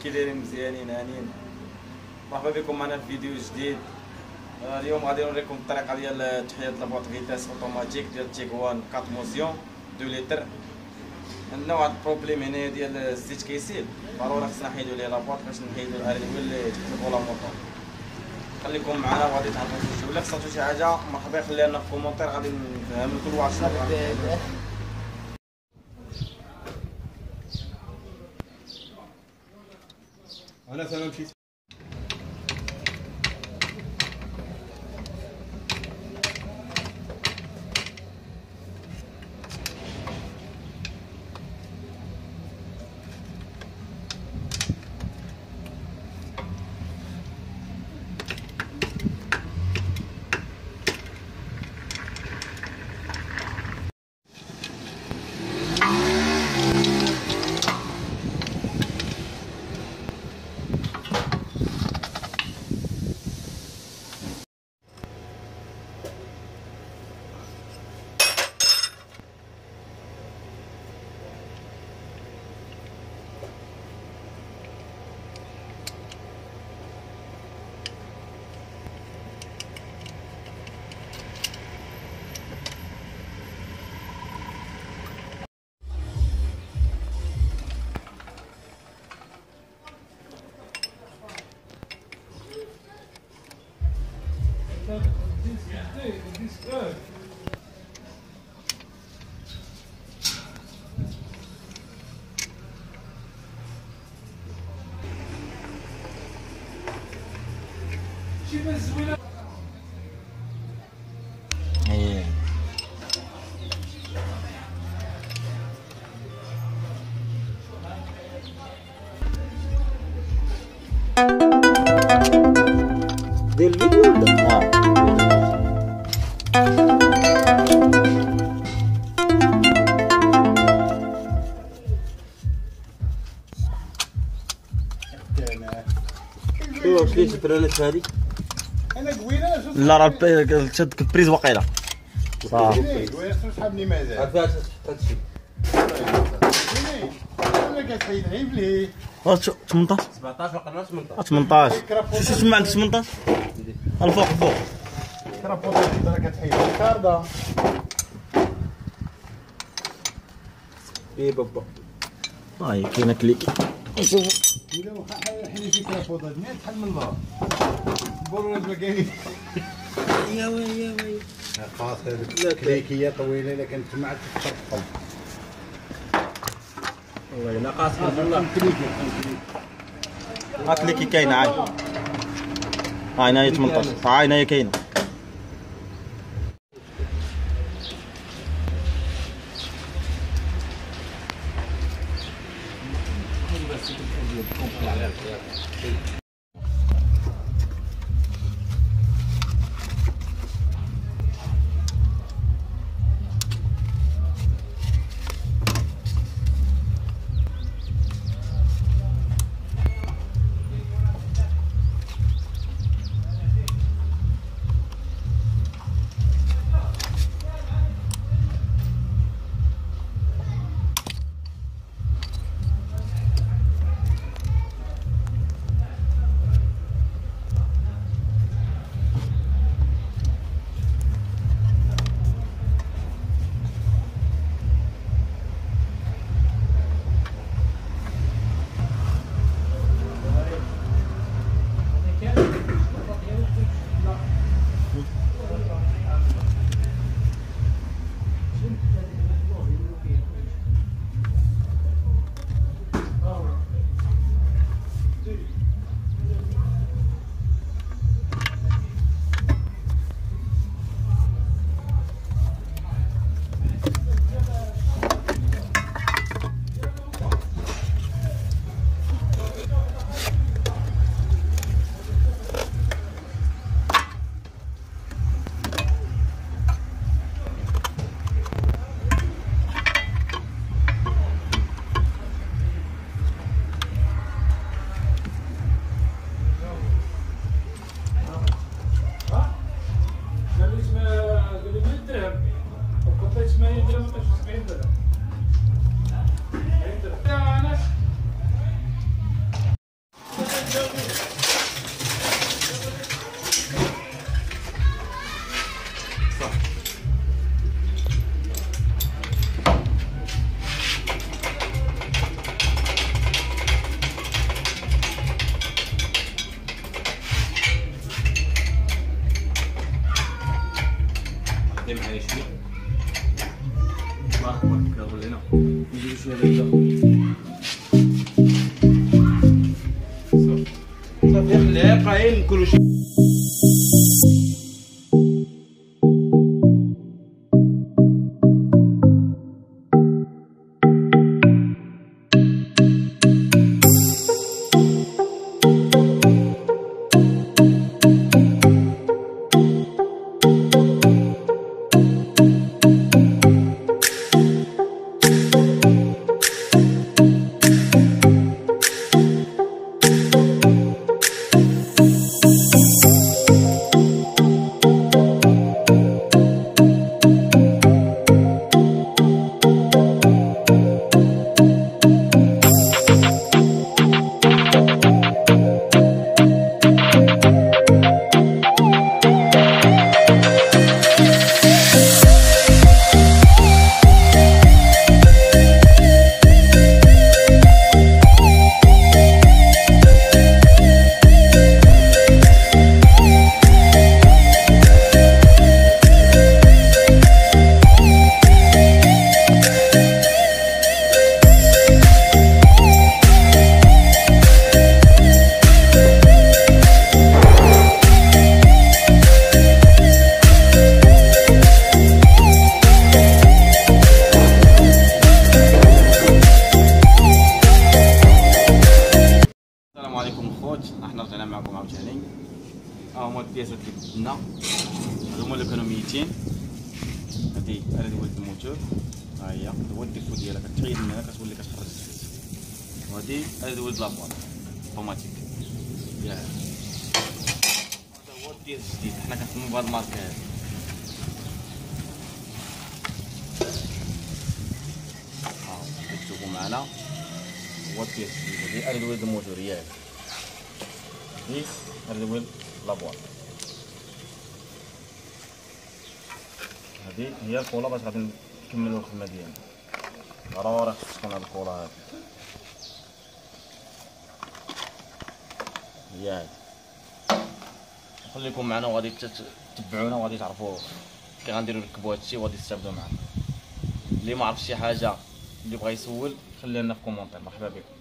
كي دايرين مزيانين هانيين؟ مرحبا بكم معنا في فيديو جديد. اليوم غادي نوريكم الطريقه ديال تحية لابواط فيتاس اوتوماتيك ديال تيغوان 4Motion 2 لتر. عندنا واحد البروبليم هنايا ديال الزيت كيسيل، ضروري خصنا نحيدو ليه لابواط باش نحيدو الاريويل اللي تحت الفولا موطور. خليكم معنا وغادي تعرفوا شويه. ولا خصاتو شي حاجه مرحبا خليها لنا في الكومونتير، غادي نفهم كل واحد شنو بغا. انا تمام شي This good. شي مزوينه. ديال الفيديو ولا؟ واش ليش البرانات هادي؟ انا قويله لا راه تشد البريز واقيلا صافي قويله صحابني مازال عرفتها تحط هادشي انا كتحيد غير بلي 18 17 وقرنا 18 18 شو تسمع عندك 18 الفوق الفوق كرابوطه راه كتحيد الكارده اي بابا هاي كاينه كليك نشوف ولا واخا حيد شي كرابوطه دنيا تحل من الله البرونات ما كاينين يا وي يا وي خلاص هذيك كليكيه طويله الا كانت تما تفرقل والله الا قاسم والله ها كليكي كاينه عاد ها هنا هي 18 ها هنا هي كاينه عليه شويه بارك الله كيضرب لينا نديرو شويه زبده صافي خليها قايل نكونو احنا رجعنا معكم عاوتاني. ها هما البياسات اللي بدلنا، هادو هما اللي كانوا ميتين. هادي ولد الموتور، ها هي هو الديفو ديالها كتحيد من هنا كتولي كتخرج الزيت. وهادي ولد لابوط اوتوماتيك ياك. هذا هو الديال الجديد، حنا كنخدمو بهاد الماركه هادي. ها كتشوفو معنا هو الديال الجديد، هادي ولد الموتور ياك. هذا ولد لابوط. هذه هي الكولا باش غادي نكملو الخدمه ديالنا. ضروري خص تكون هاد الكولا هادي هي هادي. خليكم معنا وغادي تتبعونا وغادي تعرفوا كي غنديرو نركبو هادشي وغادي تستافدوا معنا. اللي ما عرف شي حاجه اللي بغا يسول خليها لنا في كومونتير. مرحبا بكم.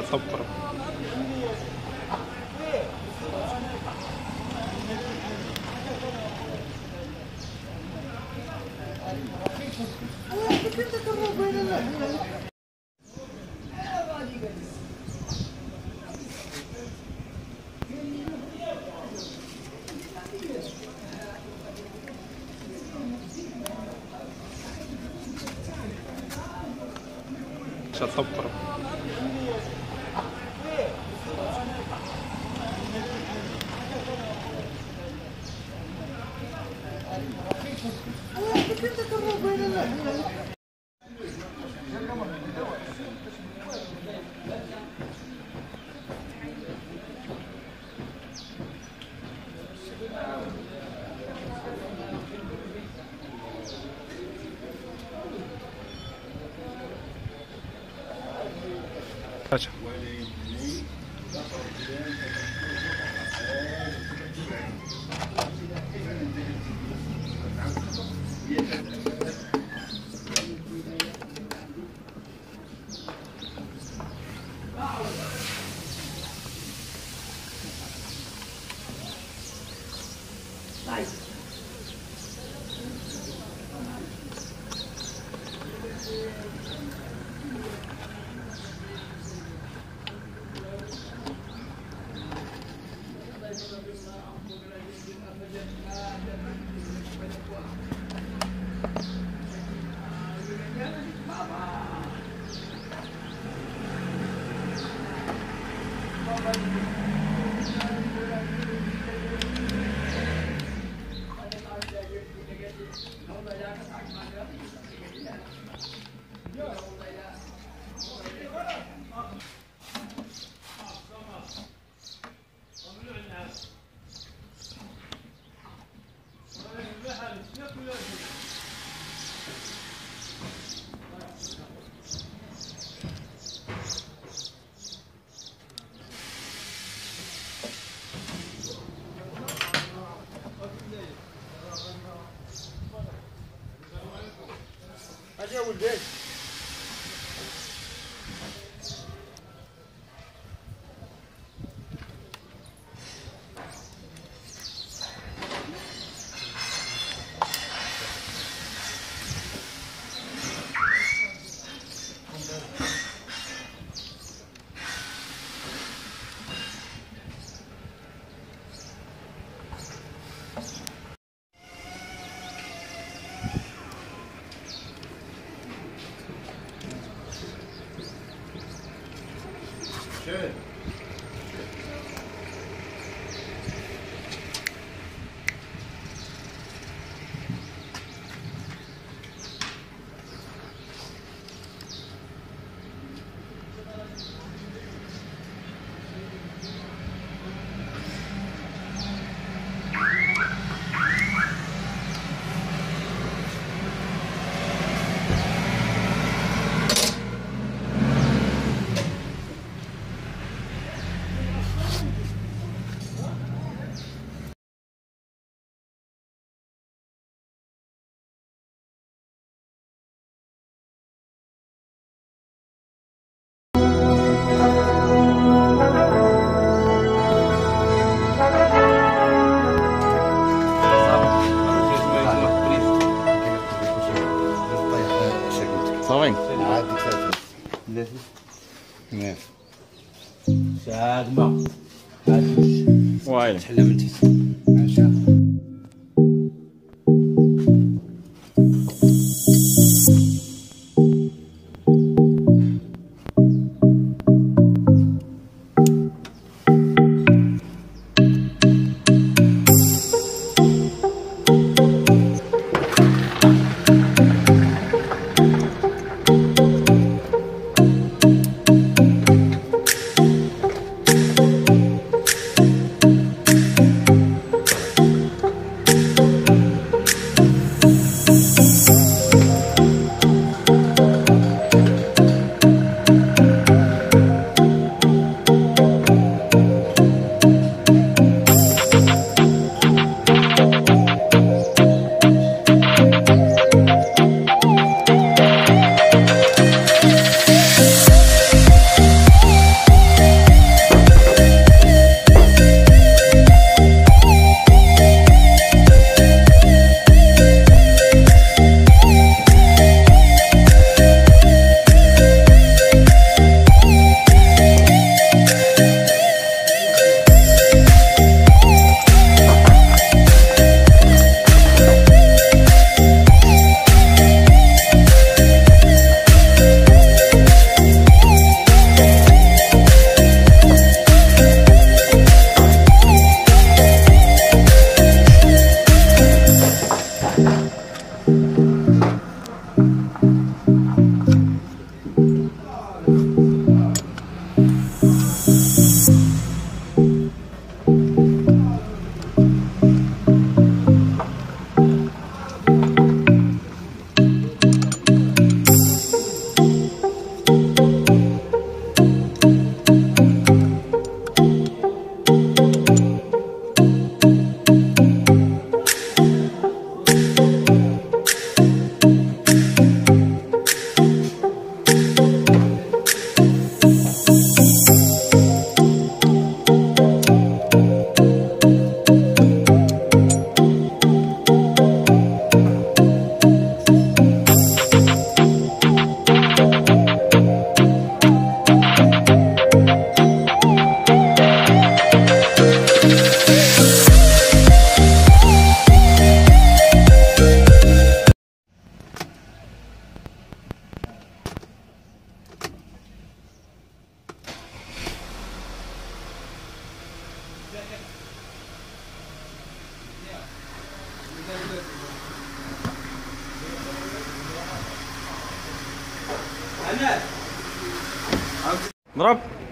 تصبر. تصبر. اجي يا ولدي. شاهد صافي عاد ثلاثة تمام ساعد ما عاد وايل تحلى من تحت ماشي. ضرب.